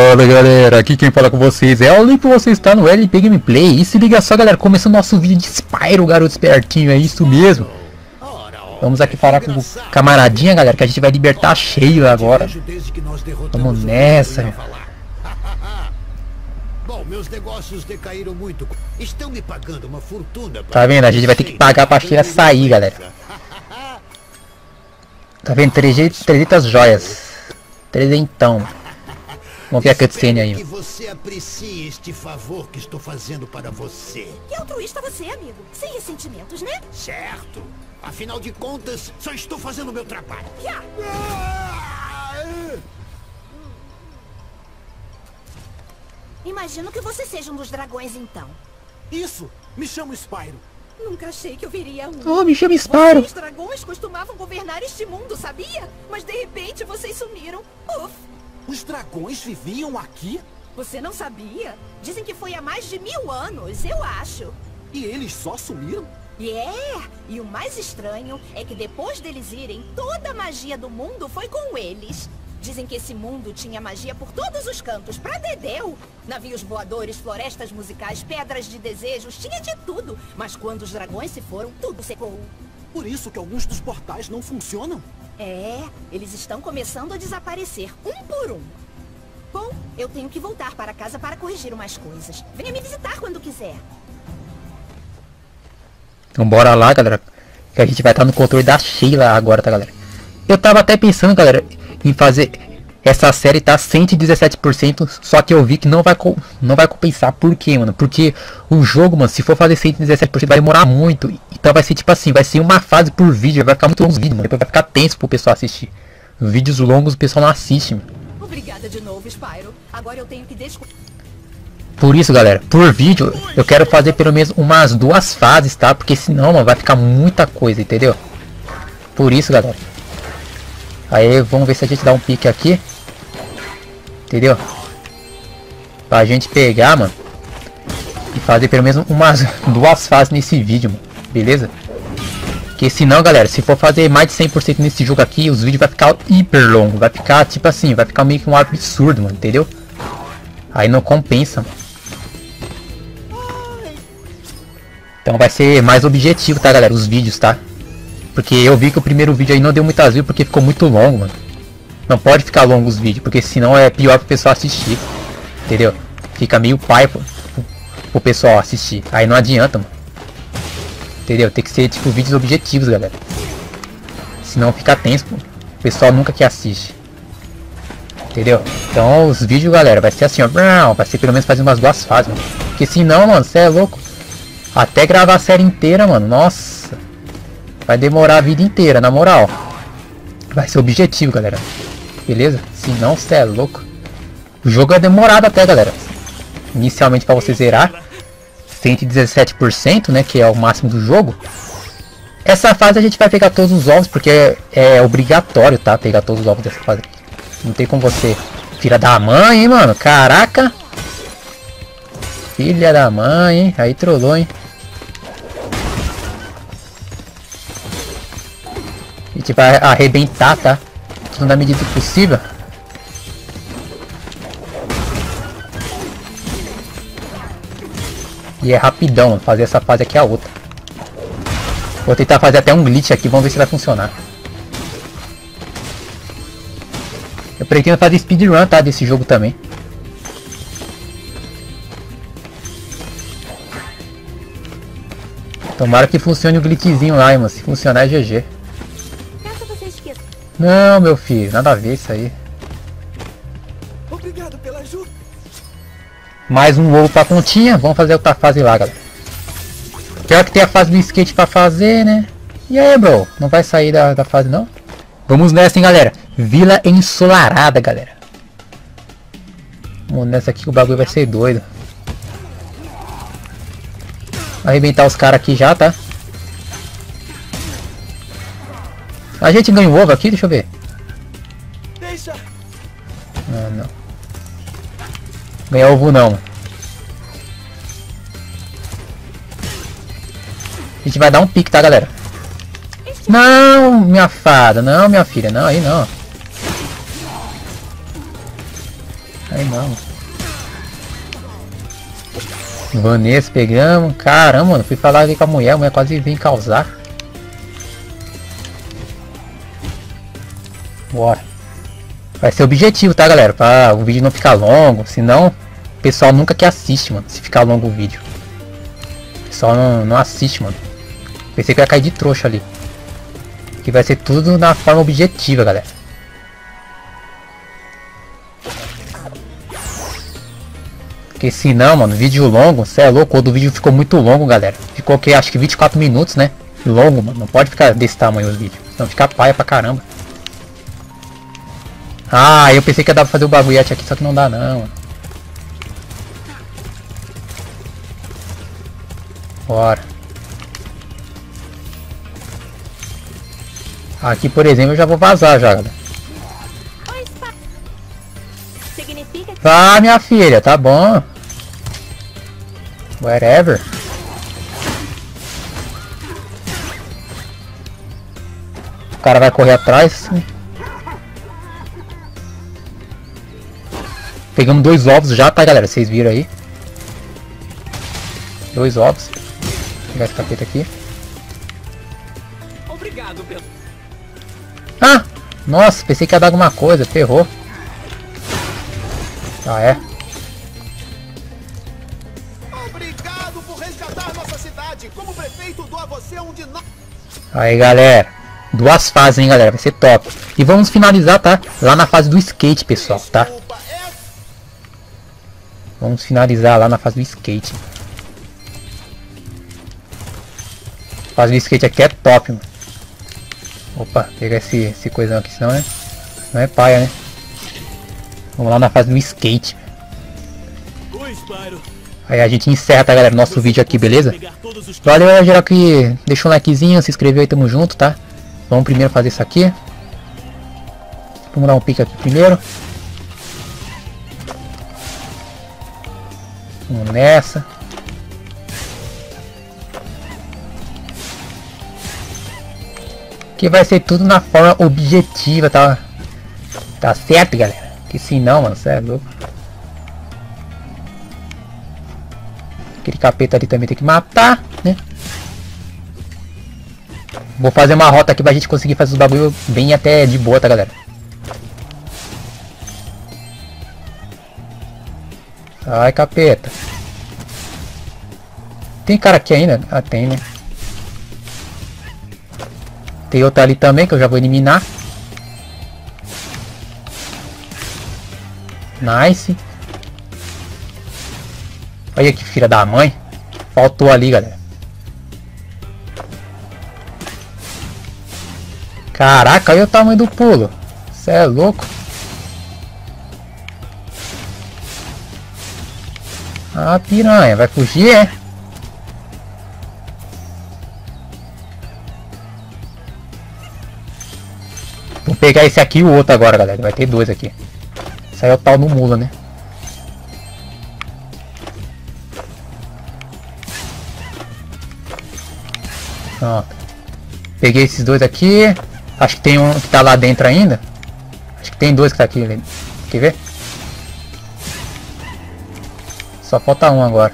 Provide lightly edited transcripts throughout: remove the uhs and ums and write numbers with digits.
Fala galera, aqui quem fala com vocês é o Limpo, você está no LP Gameplay. E se liga só galera, começando nosso vídeo de Spyro, garoto espertinho, é isso mesmo. Vamos aqui falar com o camaradinha galera, que a gente vai libertar a Sheila agora. Vamos nessa. Bom, meus negócios decaíram muito. Estão me pagando uma fortuna. Tá vendo? A gente vai ter que pagar pra Sheila sair galera. Tá vendo? 300 joias. 300. Vamos ver a cutscene aí. Que você aprecie este favor que estou fazendo para você. Que altruísta você, amigo. Sem ressentimentos, né? Certo. Afinal de contas, só estou fazendo o meu trabalho. Já. Imagino que você seja um dos dragões, então. Isso! Me chamo Spyro. Nunca achei que eu veria um. Oh, me chama Spyro. Os dragões costumavam governar este mundo, sabia? Mas de repente vocês sumiram. Uf! Os dragões viviam aqui? Você não sabia? Dizem que foi há mais de 1000 anos, eu acho. E eles só sumiram? E o mais estranho é que depois deles irem, toda a magia do mundo foi com eles. Dizem que esse mundo tinha magia por todos os cantos, pra dedéu. Navios voadores, florestas musicais, pedras de desejos, tinha de tudo. Mas quando os dragões se foram, tudo secou. Por isso que alguns dos portais não funcionam? Eles estão começando a desaparecer, um por um. Bom, eu tenho que voltar para casa para corrigir umas coisas. Venha me visitar quando quiser. Então bora lá galera, que a gente vai estar no controle da Sheila agora, tá galera. Eu tava até pensando galera, em fazer essa série tá 117%, só que eu vi que não vai compensar. Por quê, mano? Porque o jogo, mano, se for fazer 117% vai demorar muito. Então vai ser tipo assim, vai ser uma fase por vídeo, vai ficar muito longo os vídeos, mano. Depois vai ficar tenso pro pessoal assistir. Vídeos longos o pessoal não assiste, mano. Obrigada de novo, Spyro. Agora eu tenho que Por isso, galera, por vídeo eu quero fazer pelo menos umas 2 fases, tá? Porque senão, mano, vai ficar muita coisa, entendeu? Por isso, galera. Aí, vamos ver se a gente dá um pique aqui. Entendeu? Pra gente pegar, mano. E fazer pelo menos umas 2 fases nesse vídeo, mano. Beleza? Porque senão, galera, se for fazer mais de 100% nesse jogo aqui, os vídeos vai ficar hiper longo. Vai ficar, tipo assim, vai ficar meio que um absurdo, mano. Entendeu? Aí não compensa, mano. Então vai ser mais objetivo, tá, galera? Os vídeos, tá? Porque eu vi que o primeiro vídeo aí não deu muitas views porque ficou muito longo, mano. Não pode ficar longo os vídeos, porque senão é pior pro pessoal assistir. Entendeu? Fica meio pai pro pessoal assistir. Aí não adianta, mano. Entendeu? Tem que ser tipo vídeos objetivos, galera. Senão fica tenso, pô. O pessoal nunca que assiste. Entendeu? Então os vídeos, galera, vai ser assim, ó. Vai ser pelo menos fazer umas 2 fases, mano. Porque senão, mano, você é louco. Até gravar a série inteira, mano. Nossa. Vai demorar a vida inteira, na moral. Vai ser objetivo, galera. Beleza? Se não, cê é louco. O jogo é demorado até, galera. Inicialmente pra você zerar 117%, né? Que é o máximo do jogo. Essa fase a gente vai pegar todos os ovos, porque é obrigatório, tá? Pegar todos os ovos dessa fase aqui. Não tem como você... Filha da mãe, hein, mano? Caraca! Filha da mãe, hein? Aí trollou, hein? A gente vai arrebentar, tá? Tudo na medida do possível. E é rapidão, mano. Fazer essa fase aqui é a outra. Vou tentar fazer até um glitch aqui, vamos ver se vai funcionar. Eu pretendo fazer speedrun, tá? Desse jogo também. Tomara que funcione o glitchzinho lá, hein, mano. Se funcionar é GG. Não, meu filho, nada a ver isso aí. Obrigado pela ajuda. Mais um ovo pra continha. Vamos fazer outra fase lá, galera. Pior que tem a fase do skate pra fazer, né? E aí, bro? Não vai sair da fase, não? Vamos nessa, hein, galera. Vila Ensolarada, galera. Vamos nessa aqui que o bagulho vai ser doido. Arrebentar os caras aqui já, tá? A gente ganha o ovo aqui, deixa eu ver. Deixa. Não. Ganhar ovo não. A gente vai dar um pique, tá, galera? Não, minha fada. Não, minha filha. Não, aí não. Aí não. Vanessa pegamos. Caramba, mano. Fui falar ali com a mulher quase vem causar. Bora. Vai ser objetivo, tá, galera? Pra o vídeo não ficar longo. Senão, o pessoal nunca que assiste, mano. Se ficar longo o vídeo. O pessoal não assiste, mano. Pensei que ia cair de trouxa ali. Que vai ser tudo na forma objetiva, galera. Porque senão, mano, vídeo longo, cê é louco, quando o vídeo ficou muito longo, galera. Ficou que acho que 24 minutos, né? Longo, mano. Não pode ficar desse tamanho os vídeos. Senão fica paia pra caramba. Ah, eu pensei que ia dar pra fazer o bagulhete aqui, só que não dá não, mano. Bora. Aqui, por exemplo, eu já vou vazar já, galera. Ah, minha filha, tá bom. Whatever. O cara vai correr atrás. Pegamos 2 ovos já, tá, galera? Vocês viram aí. 2 ovos. Vou pegar esse capeta aqui. Obrigado, pelo... Ah! Nossa, pensei que ia dar alguma coisa. Ferrou. Ah, é. Obrigado por resgatar nossa cidade. Como prefeito, dou a você um de nós. Aí, galera. 2 fases, hein, galera. Vai ser top. E vamos finalizar, tá? Lá na fase do skate, pessoal, tá? Vamos finalizar lá na fase do skate. A fase do skate aqui é top, mano. Opa, pegar esse coisão aqui, senão não é paia, né? Vamos lá na fase do skate. Aí a gente encerra, tá, galera, nosso vídeo aqui, beleza? Valeu aí, geral que deixou um likezinho, se inscreveu aí, tamo junto, tá? Vamos primeiro fazer isso aqui. Vamos dar um pique aqui primeiro. Vamos nessa. Que vai ser tudo na forma objetiva, tá? Tá certo, galera? Que se não, mano, cê é louco. Aquele capeta ali também tem que matar, né? Vou fazer uma rota aqui pra gente conseguir fazer os bagulho bem até de boa, tá, galera? Ai, capeta. Tem cara aqui ainda? Ah, tem, né? Tem outra ali também que eu já vou eliminar. Nice. Olha que filha da mãe. Faltou ali, galera. Caraca, olha o tamanho do pulo. Cê é louco. Ah, piranha. Vai fugir, é? Vou pegar esse aqui e o outro agora, galera. Vai ter 2 aqui. Esse aí é o tal no mula, né? Pronto. Peguei esses 2 aqui. Acho que tem um que tá lá dentro ainda. Acho que tem 2 que tá aqui. Quer ver? Só falta um agora.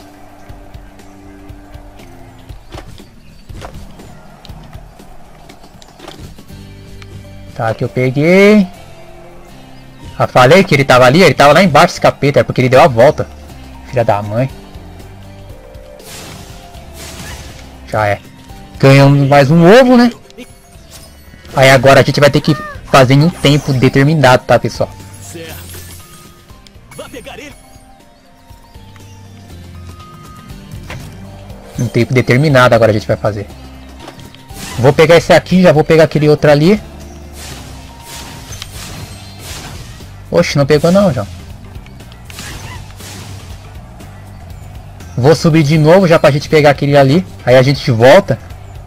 Tá, aqui eu peguei. Ah, falei que ele tava ali, ele tava lá embaixo esse capeta, é porque ele deu a volta. Filha da mãe. Já é. Ganhamos mais um ovo, né? Aí agora a gente vai ter que fazer em um tempo determinado, tá, pessoal? Um tempo determinado agora a gente vai fazer. Vou pegar esse aqui, já vou pegar aquele outro ali. Oxe, não pegou não, João. Vou subir de novo já pra gente pegar aquele ali. Aí a gente volta.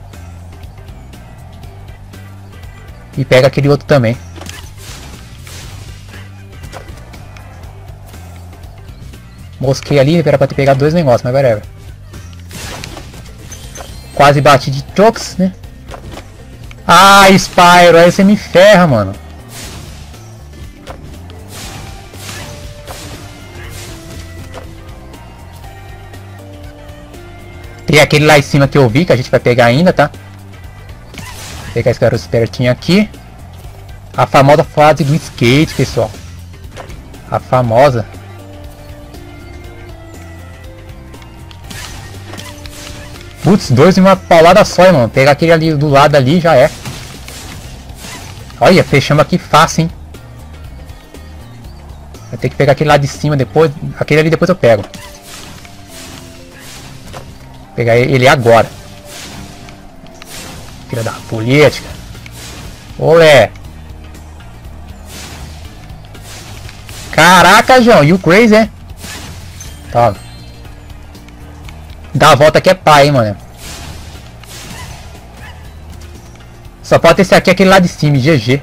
E pega aquele outro também. Mosquei ali, era pra ter pegado 2 negócios, mas whatever. Quase bati de chokes, né? Ah, Spyro, aí você me ferra, mano. Tem aquele lá em cima que eu vi, que a gente vai pegar ainda, tá? Vou pegar esse garoto espertinho aqui. A famosa fase do skate, pessoal. A famosa. Putz, 2 em uma paulada só, hein, mano. Pegar aquele ali do lado ali já é. Olha, fechamos aqui fácil, hein. Vai ter que pegar aquele lá de cima depois. Aquele ali depois eu pego. Vou pegar ele agora. Filha da política. Olé. Caraca, João. E o Crazy, é? Tá. Dá a volta aqui é pai, hein, mano. Só pode ter esse aqui, aquele lá de cima, GG.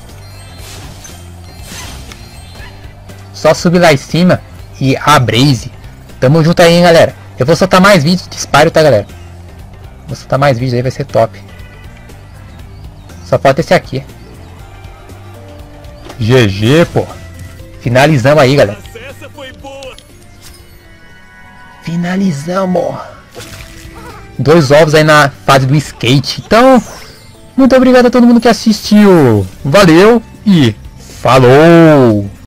Só subir lá em cima e a Blaze. Tamo junto aí, hein, galera. Eu vou soltar mais vídeos de Spyro, tá, galera? Vou soltar mais vídeos aí, vai ser top. Só falta esse aqui. GG, pô. Finalizamos aí, galera. Finalizamos. 2 ovos aí na fase do skate. Então, muito obrigado a todo mundo que assistiu. Valeu e falou!